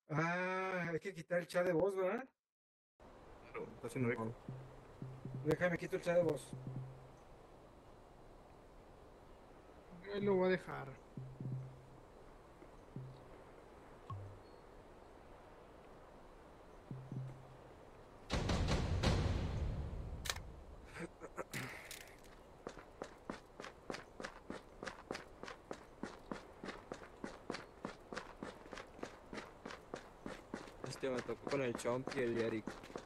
Ah, hay que quitar el chat de voz, ¿verdad? Claro, está haciendo eco. Déjame quito el chat de voz. Ahí lo voy a dejar. Me tocó con el Chomp y el Eric.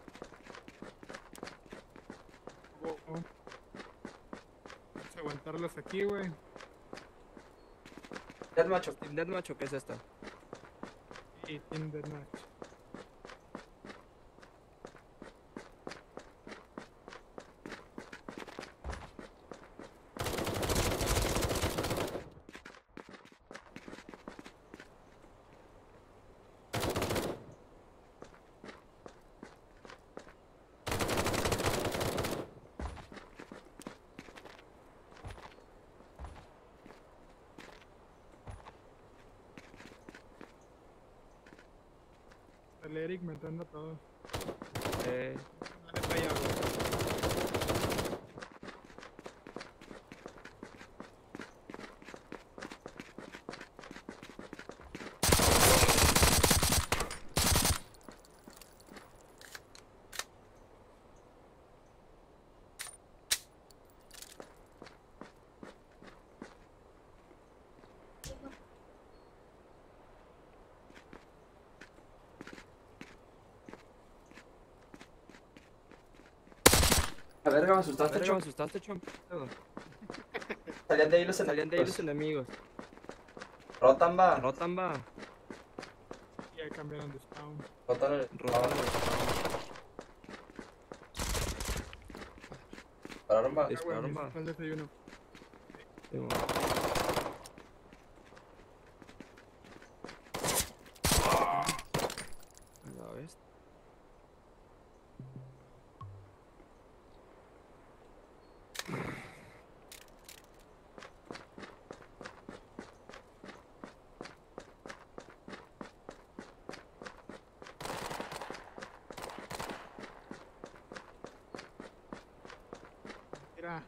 Vamos a aguantarlos aquí, güey. Deathmatch. ¿Team Deathmatch o qué es esta? Y Team Deathmatch. El Eric matando a todos. Eh, Dale para allá, güey. A verga, me asustaste, verga, me Chop. asustaste, Chomp. Salían de ahí los Salían de ahí los enemigos. enemigos. Rotan, va. Rotan va. Y ya cambiaron de spawn. Rotan el. Rotan Ah, el pararon, va. Ah, güey, dispararon me va. falta el desayuno. Sí, mo. Ya ves. Mira.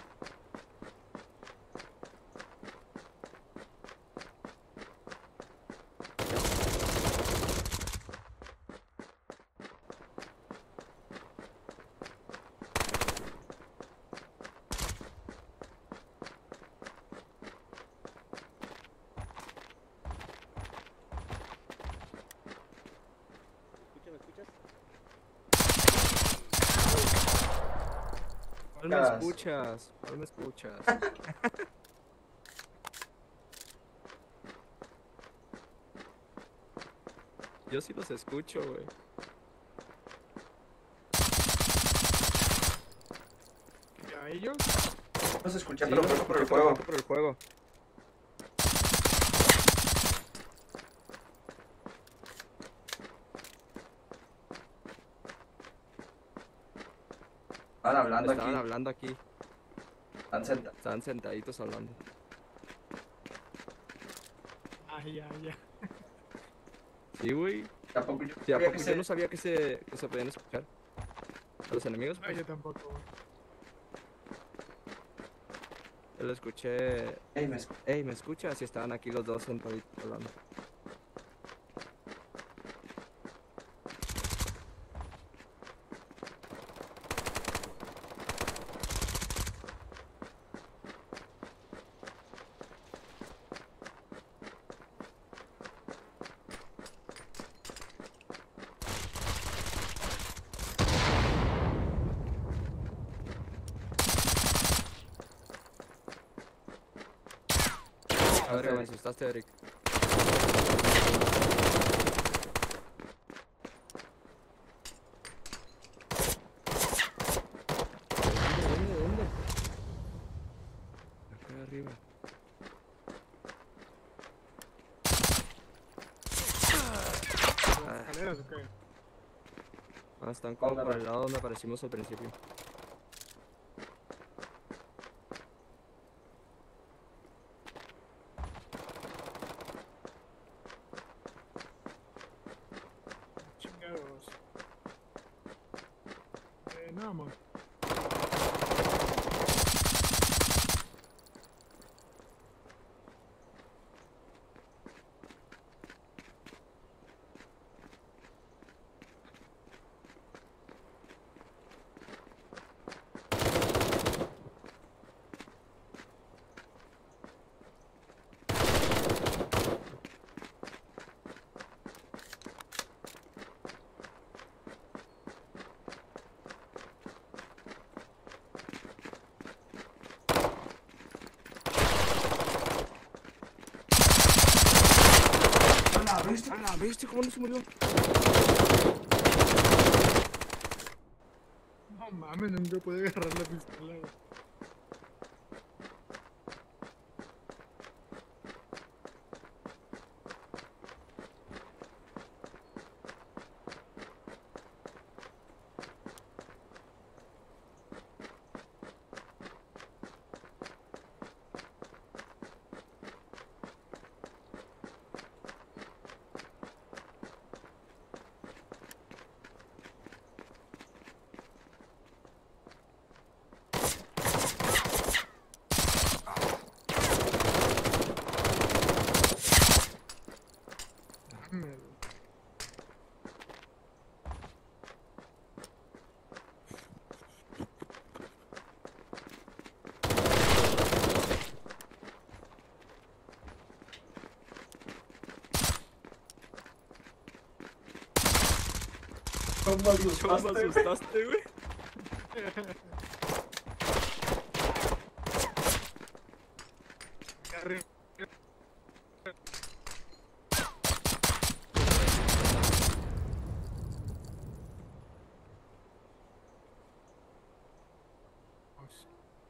¿Me escuchas? ¿Cuál me Gas. escuchas? ¿Cuál me escuchas? Yo sí los escucho, güey. ¿Y a ellos? No se escucha, Sí, pero los fue por el escucho, pero juego. fue por el juego. Estaban hablando Estaban aquí. hablando aquí. Están sentados. Estaban sentaditos hablando. Ah, ya, ya. Sí, güey. Tampoco yo Sí, ¿a sabía poco yo no sabía que se podían escuchar? A los enemigos, Ah, pues. yo tampoco, güey. Yo lo escuché. Ey, me escucho. Ey, ¿me escuchas? Y estaban aquí los dos sentaditos hablando. A ver, me asustaste, Eric. ¿De dónde? Acá arriba. ¿Las escaleras o qué? Ah, están como ¿Dónde por va? el lado donde aparecimos al principio. vamos. ¡A la bestia! ¿Cómo no se murió? No mames, nunca puede agarrar la pistola, güey. Mames, güey. ¿Cómo ¿Cómo me asustaste, güey? asustaste, güey? Arre- Vamos.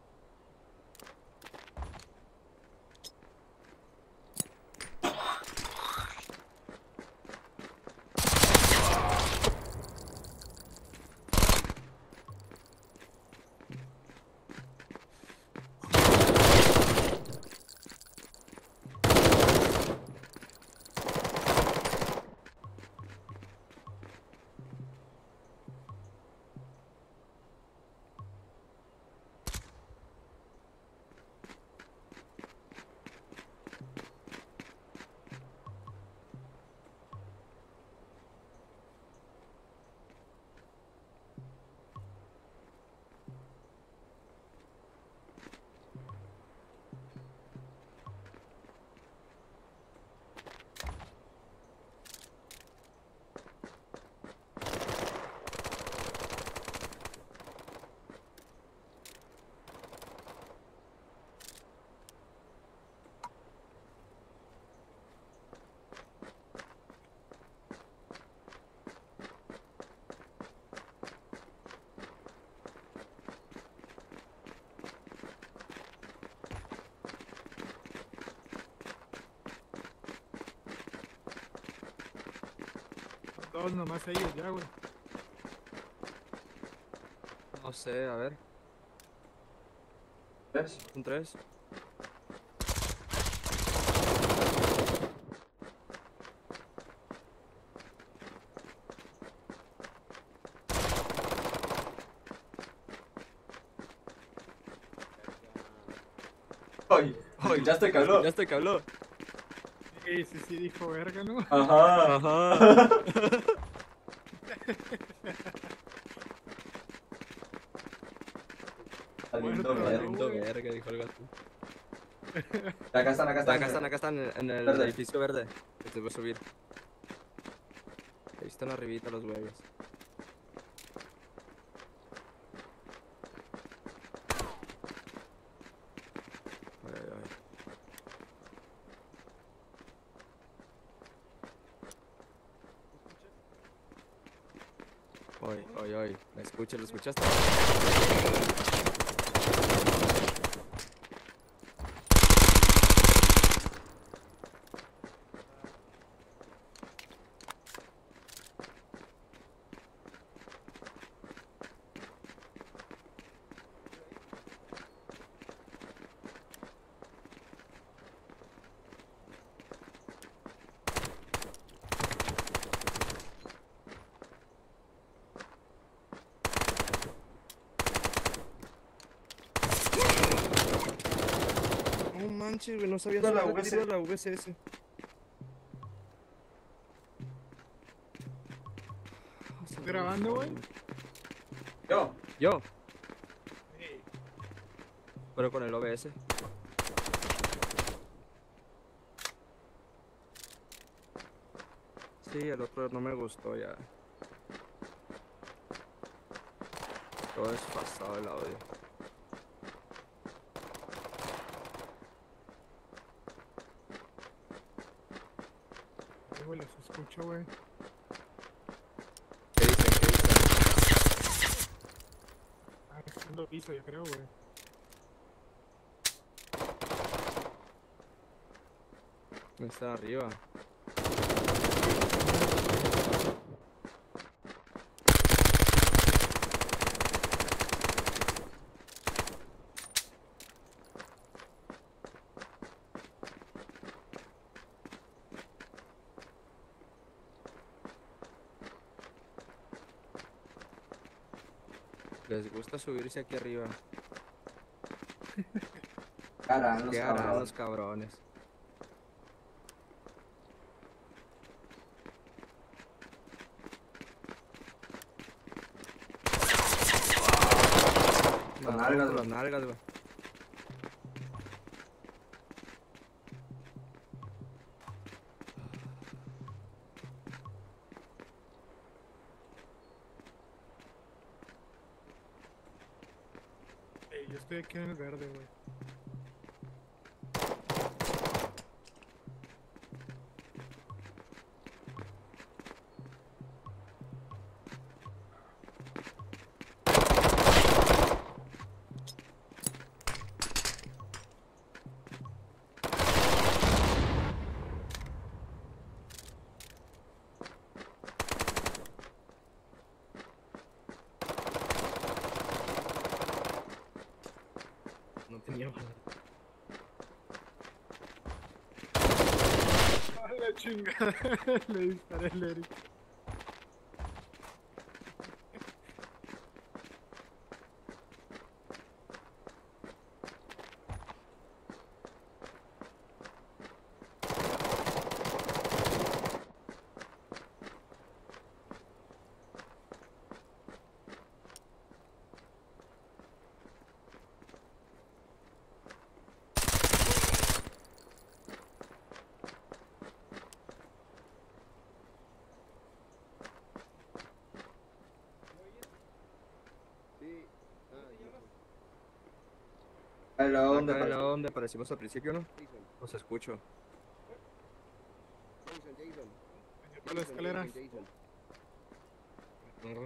Dos nomás ellos ya, güey. No sé, a ver. ¿Ves? ¿Son 3? Ay, ¿escuchaste que habló? ¿Ya está que habló? Sí, sí, sí, dijo verga, ¿no? Ajá. Ajá. Saliendo, Muerto, verga. Valiendo verga, dijo el gato. Acá están, acá están. Acá están en el Verde. edificio verde. Que te voy a subir. Ahí están arribita los güeyes. Ay, ay, ay. Ay, ay, ay. ¿Lo escuchaste? manches, güey, no sabía Tira la subir el tiro VSS. a la VSS. ¿Estás grabando, güey? Yo. Yo, pero con el OBS. Sí, el otro no me gustó ya. Todo desfasado el audio. Sí, güey, los escucho, güey. ¿Qué dicen? ¿Qué dicen? Ah, es segundo piso, yo creo, güey. Está arriba. Les gusta subirse aquí arriba. Cara, los ¿Qué harán cabrones. los cabrones? Con No, nalgas, con las güey. nalgas, güey. Yo estoy aquí en el verde, güey. No tenía balas. ¡A la chingada! Le disparé al Eric. Hello, ¿dónde Acá era apareció? donde aparecimos al principio, ¿no? Los escucho. Venía por las escaleras. Ujú.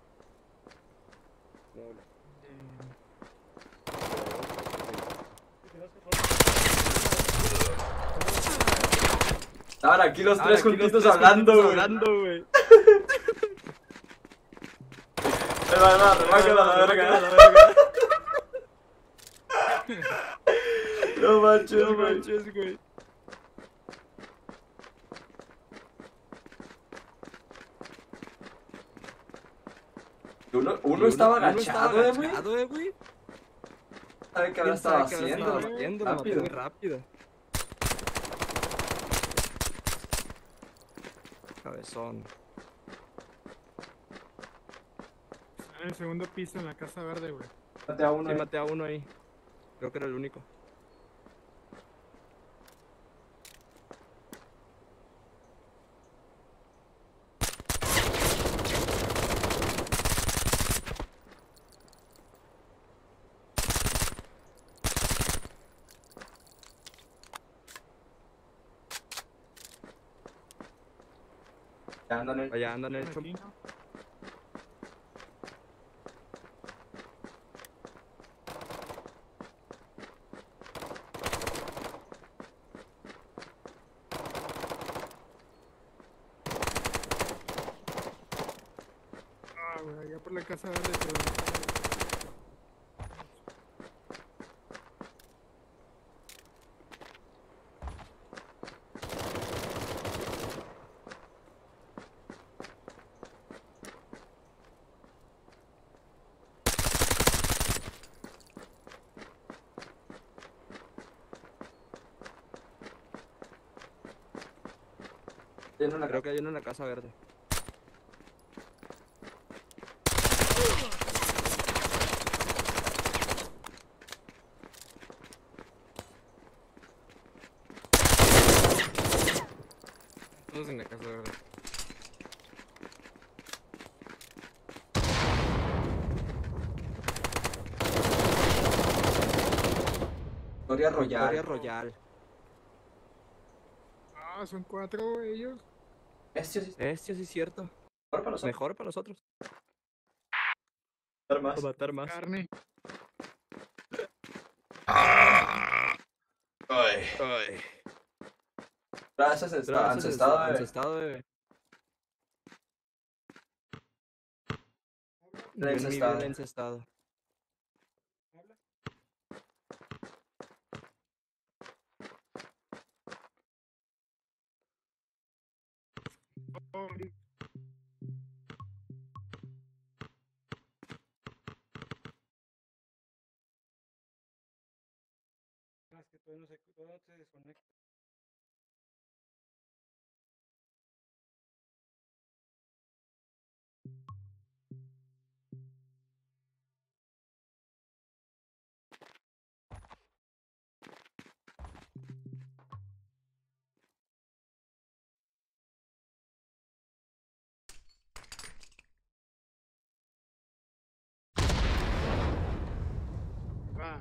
Estaban aquí los tres Aquí los juntitos tres hablando, juntitos güey. hablando, güey. Va, remácala a la verga. No manches, No güey. manches, güey. Uno estaba agachado, güey. agachado, güey. ¿Sabe qué habrá ¿Quién estado sabe qué habrá haciendo? estado haciendo? Lo maté Rápido. muy rápido. Cabezón. Está en el segundo piso en la casa verde, güey. Mate a uno. Sí, maté a uno ahí. Creo que era el único. Ya andan en... Allá andan en el Aquí, ¿no? Ah, güey, allá por la casa verde, pero... Tiene una Creo que hay uno en la casa verde. Todos en la casa verde. Victoria Victoria Royal. Royal. Ah, son 4 ellos. Este sí Sí, sí es cierto. mejor para nosotros. Mejor para nosotros. Matar más. Para matar más. Carne. Ay. Ay. Gracias, ancestado, bebé. Ancestado, bebé. Yo en mi Encestado. vida le he encestado. ¿Habla? Oh, Ah, es que todavía no se desconecta. va.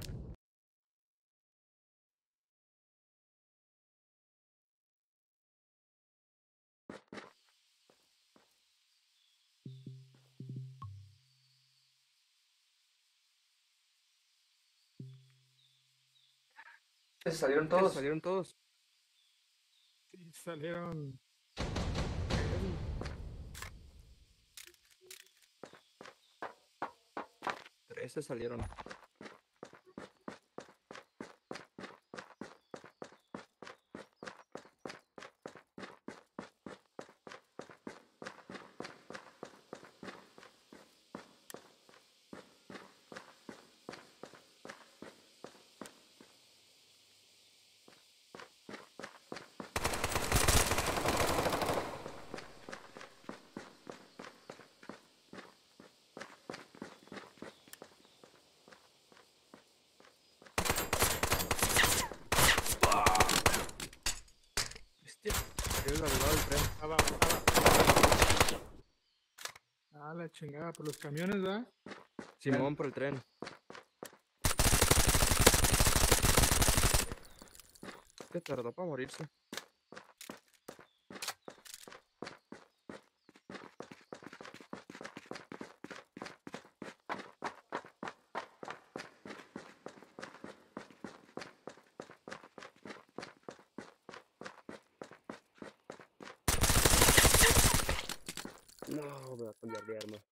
Se salieron ¿Qué? todos. Salieron todos. Sí, salieron. 13 salieron. Hostia. Tienes la del tren. Abajo. Ah, la chingada, por los camiones, ¿verdad? Simón por el tren. ¿Qué tardó para morirse? No, voy a cambiar de arma.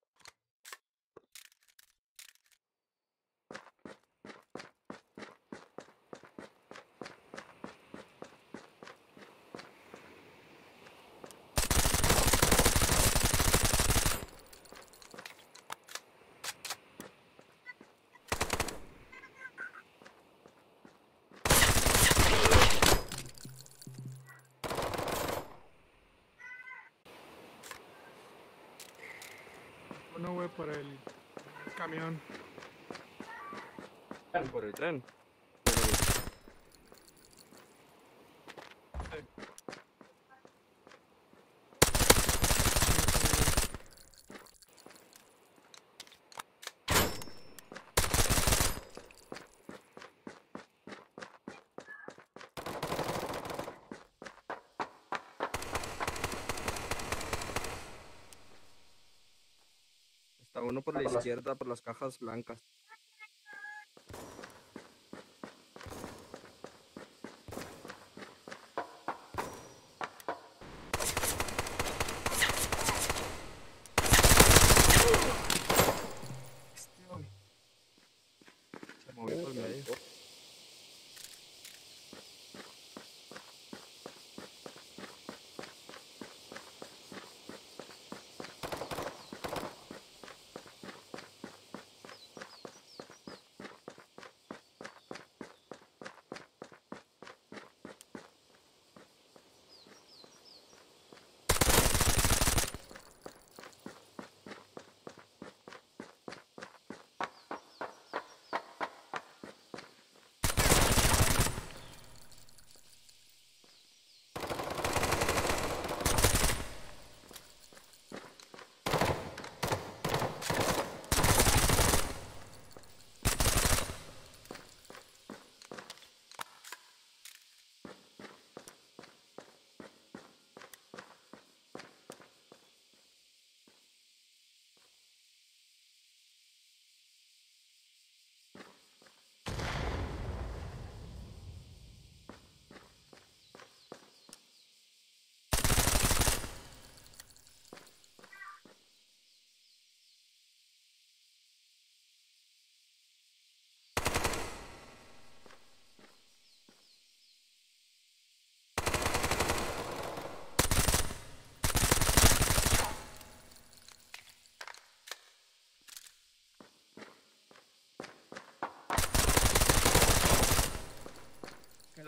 Uno, güey, por el camión. Por el tren. Está uno por la izquierda, por las cajas blancas. Se movió por el medio.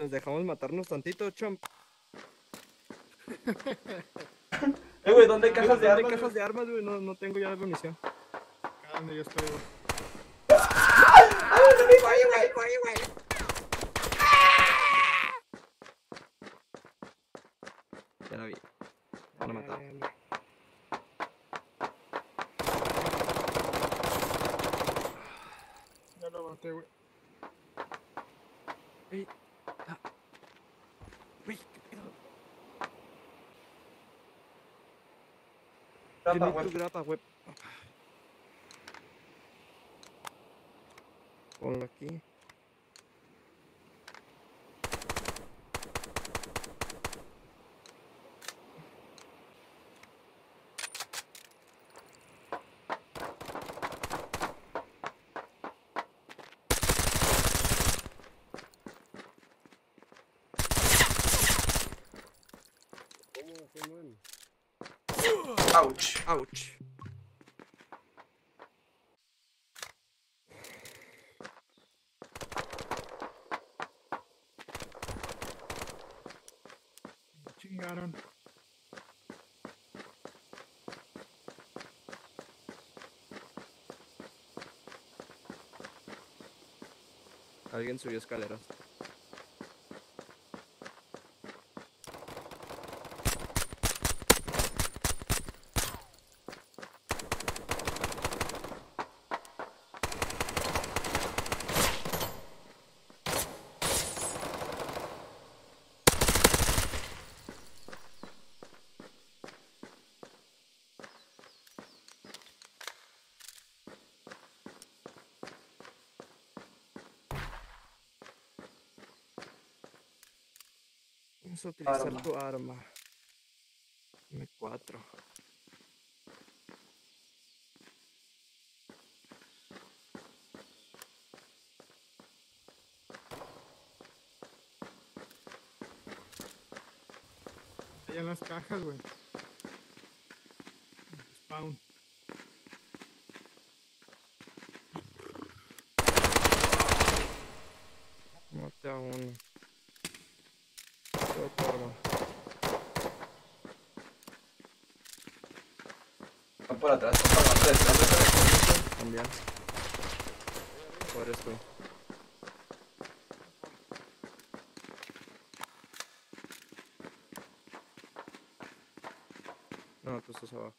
Nos dejamos matarnos tantito, chomp. Güey, ¿dónde hay cajas de ¿Dónde hay armas? cajas de armas, güey? No, no tengo ya de munición. Acá donde yo estoy, güey. Ya la vi. Van a matar. Ya lo maté, güey. Ey. Ah. Uy, qué pedo. Grapa, Tiene güey. tu grapa, güey. Ponlo aquí. Ouch. Ouch. Me chingaron. Alguien subió escaleras. Vamos a utilizar Arma. tu arma. M4. Allá en las cajas, güey. Spawn. Mate a uno. Todo tu arma. Van por atrás, van por atrás. Cambiar. ¿O eres tú? No, tú estás abajo.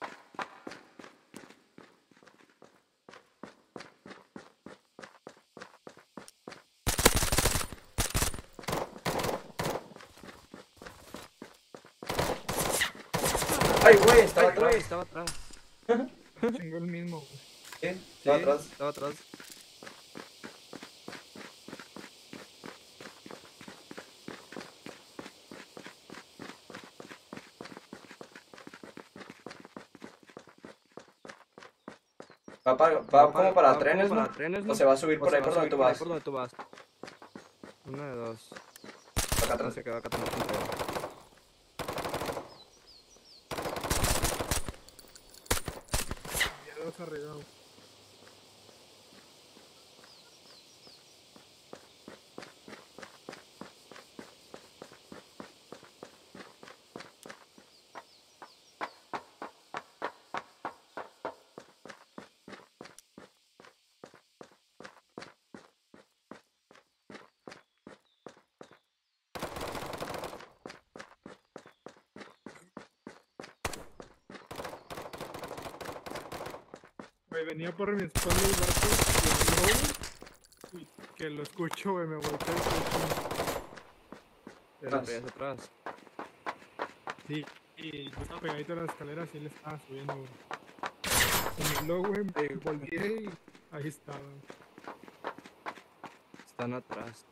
Ay, güey, estaba Ay, güey, atrás. estaba atrás. Chingó el mismo, güey. ¿Qué? Sí, Estaba atrás. estaba atrás. Va como para trenes, como ¿no? para trenes, O ¿no? se va a subir por se ahí va por a donde subir tú vas. por donde tú vas. Una de dos. Acá No atrás. se queda acá también. Ya dos arriba, güey. Güey, venía por mi espalda el vato y habló, güey, y que lo escucho, güey, me volteé el coche. Te lo traías atrás. Sí, y yo estaba pegadito a las escaleras y él estaba subiendo, güey. Y me habló, güey, me volteé y ahí estaba. Están atrás.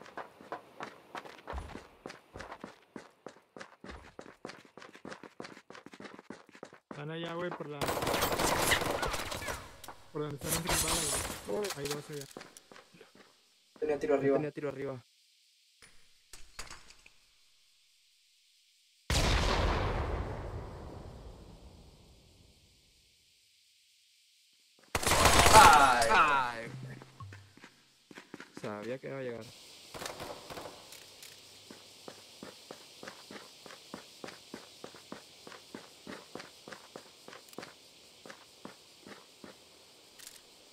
Están allá, güey, por la... Por donde están entre balas, güey. Hay dos allá. Tenía tiro Yo arriba. tenía tiro arriba. Ay. Ay. Sabía que iba a llegar.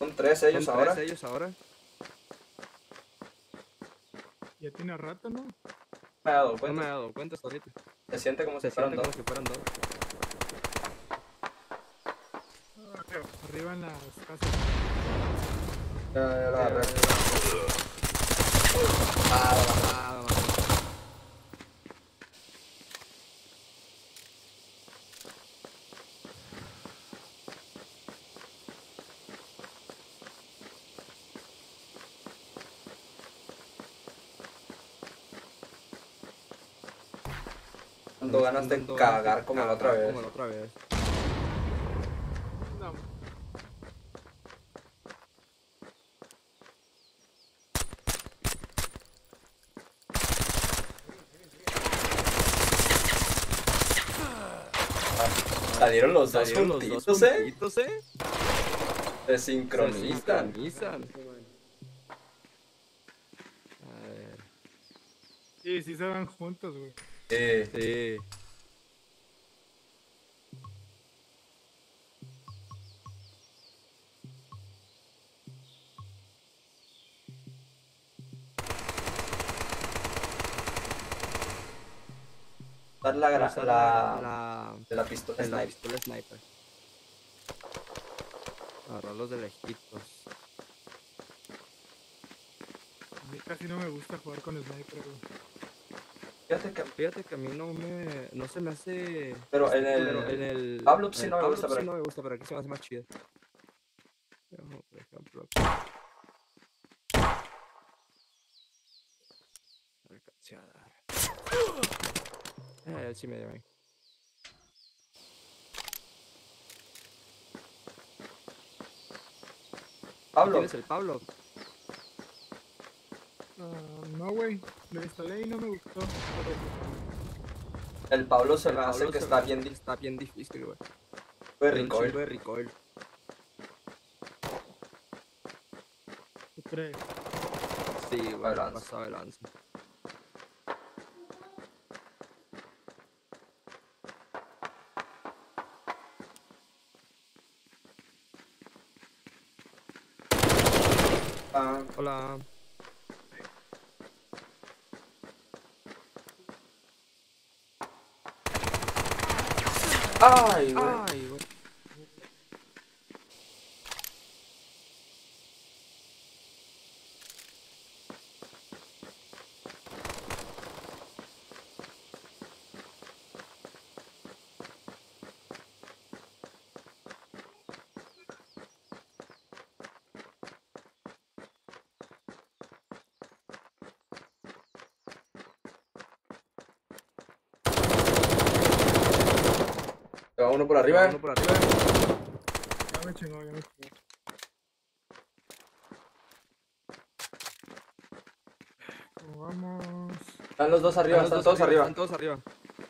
Son 3 ellos Son ahora. 3 ellos ahora. Ya tiene rato, ¿no? Me he dado No me cuenta. he dado cuenta hasta ahorita. Se siente como si Se fueran siente dos. como si fueran dos. Arriba en las casas. Ya lo agarré. Ah, no. Dando ganas de cagar como la otra vez. Como la otra vez. No, Salieron los dos Salieron los juntitos, dos juntitos, Se Se sincronizan. sincronizan. A ver. sí se van juntos, güey. Sí. Dar la, gra- Usar la, la pistola la sniper. pistola sniper. Agarrarlos de lejitos. A mí casi no me gusta jugar con sniper, güey. Fíjate que Fíjate que a mí no se me hace. Pero en el Pablo sí en el no me Pablo gusta, sí pero- no me gusta, pero aquí se me hace más chido. Por ejemplo, alcancé a dar. Él sí me dio ahí. Pablo, ¿Quién es el Pablo? No, güey. Lo instalé y no me gustó. el Pablo se El me hace Pablo que se está me bien hace que está bien difícil, güey. de Tiene un recoil. chingo de recoil. ¿Tú crees? Sí, güey, de lanza. pasado de lanza. Ah, Hola. ay, güey. Ay, güey. Se va uno por Va arriba. uno por arriba. Ya me chingó, ya me chingó. ¿Cómo vamos? Están los dos arriba, Están están los dos todos arriba. Están todos arriba.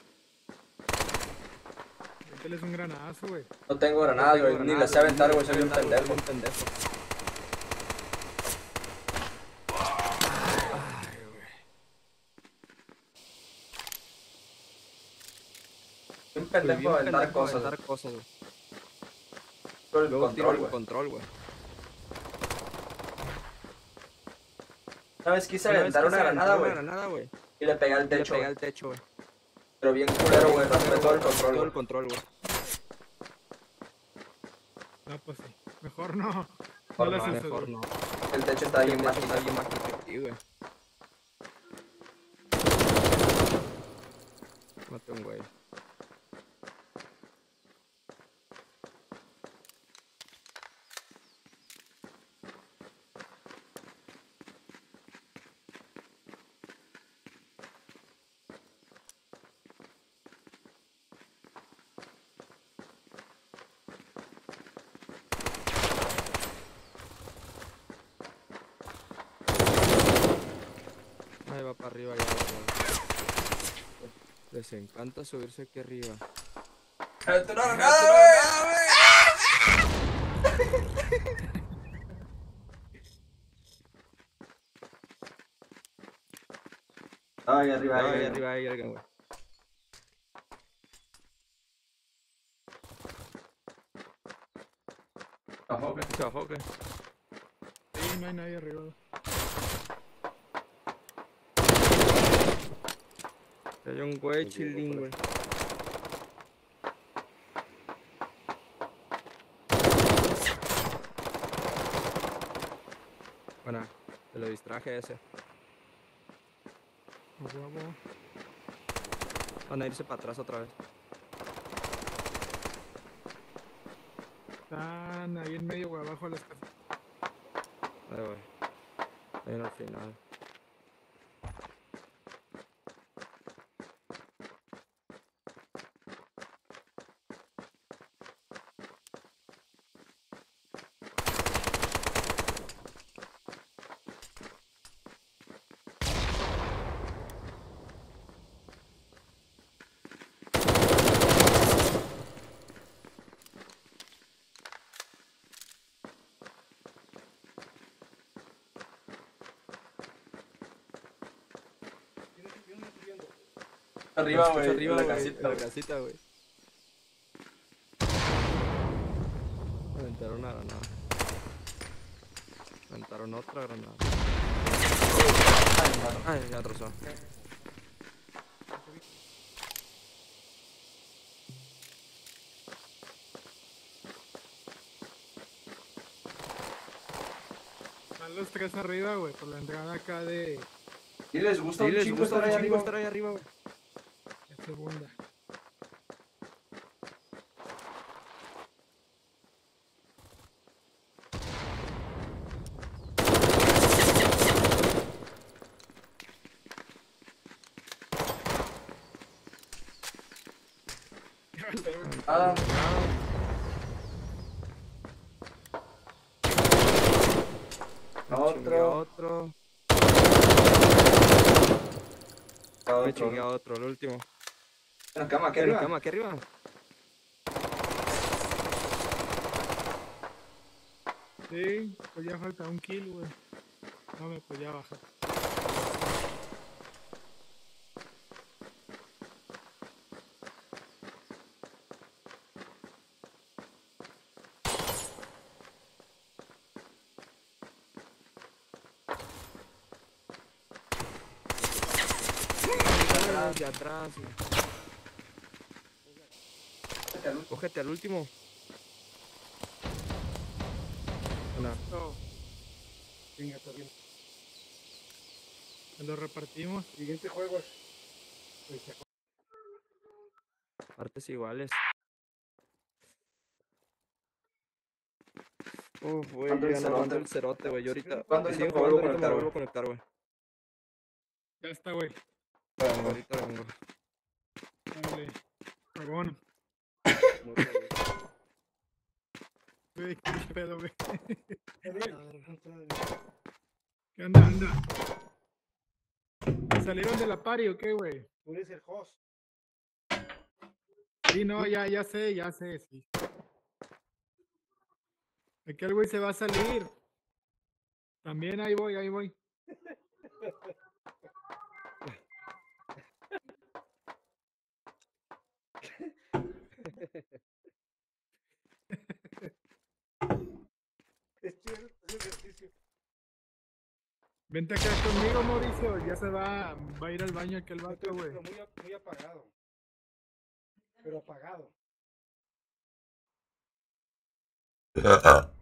Mételes un granadazo, güey. No tengo granadas, No tengo güey. Ni granadas, las sé aventar, ni güey. las Soy un sé aventar, güey, pendejo. soy un pendejo. Soy un Soy pendejo bien a aventar pendejo a cosas. aventar cosas, güey. Pero el Luego tiro control, el güey. control, güey. Una vez quise Una vez aventar quise una granada, aventar güey. una granada, güey. Y le pegué al Y le techo, pegué güey. al techo, güey. Pero bien culero, güey. Raspé todo el control, Todo el güey. control, güey. No, pues sí. Mejor no. No Mejor le no, haces Mejor eso. no. El techo está bien El techo está bajito. bien bajito aquí, güey. Mate un güey. Ahí va para arriba ya, güey. Les encanta subirse aquí arriba. ¡Aventé una granada, güey! Ay, arriba, Ahí arriba. arriba hay alguien, güey. Ojo, güey. Se bajó, ¿qué? no hay nadie arriba. Hay un güey chilling, güey. Bueno, te lo distraje ese. A huevo. Van a irse para atrás otra vez. Están ahí en medio, güey, abajo de las casas. Ahí voy. Ahí en el final. Viene subiendo. Arriba, Lo escucho güey. arriba, En la güey, casita, en la güey. casita, güey. Aventaron una granada. Aventaron otra granada. Ay, hermano. Ay, ya trozó. Están los tres arriba, güey, por la entrada acá de ¿Y les gusta Sí, un les chingo gusta estar un ahí chingo arriba? estar ahí arriba, güey. la segunda. Ah, Chingué a otro. otro. Me chingué a otro, el último. En la cama, aquí En la arriba. cama, aquí arriba. Sí, pues ya falta un kill, güey. No, pues ya baja. De atrás, güey. Sácate al último. Cógete al último. Una. No, Venga, está bien. lo repartimos. Siguiente juego es. Pues, Partes iguales. Uf, güey, ¿Cuándo el ya no aguanto cerote? el cerote, güey. Yo ahorita. ¿Cuándo si ahorita sigo me vuelvo a jugando, ahorita me conectar, vuelvo a conectar, güey. Ya está, güey. Ahorita vengo. Dale. Cagón. Güey, qué pedo, güey. ¿Qué onda? ¿Salieron de la party o qué, güey? Tú eres el host. Sí, no, ya sé, sí. Aquel güey se va a salir. También ahí voy. Es chido ese ejercicio. Vente acá conmigo, Mauricio. Ya se va a ir al baño aquel No vato, güey. pero muy apagado. Pero apagado.